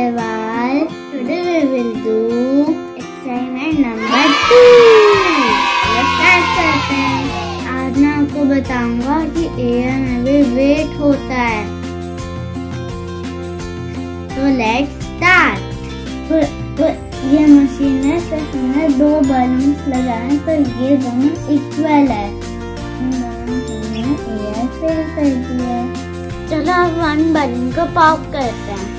Agarwal. Today we will do experiment number 2. Start करते हैं। आज मैं आपको बताऊंगा कि एयर में भी वेट होता है। तो लेट्स स्टार्ट। ये मशीन है, तो हमने 2 बलून्स लगाए तो ये दोनों इक्वल है। एयर फिल कर दिया। चलो अब 1 बलून को पॉप करते हैं।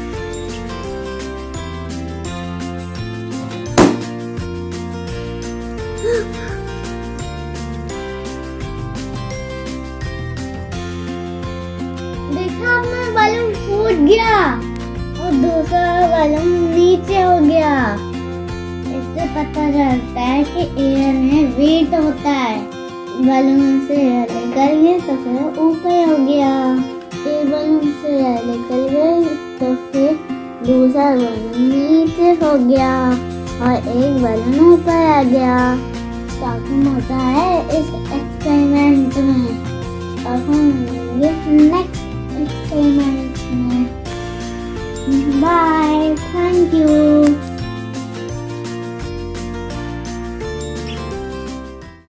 देखा आपने, बलून फूट गया और दूसरा बलून नीचे हो गया। इससे पता चलता है कि एयर में वेट होता है। बलून से एयर निकल गई तो फिर ऊपर हो गया। एक बलून से एयर निकल गई तो फिर दूसरा बलून नीचे हो गया और एक बलून ऊपर आ गया। काफी मजा है इस एक्सपेरिमेंट में। अब हम next experiment. Bye. Thank you.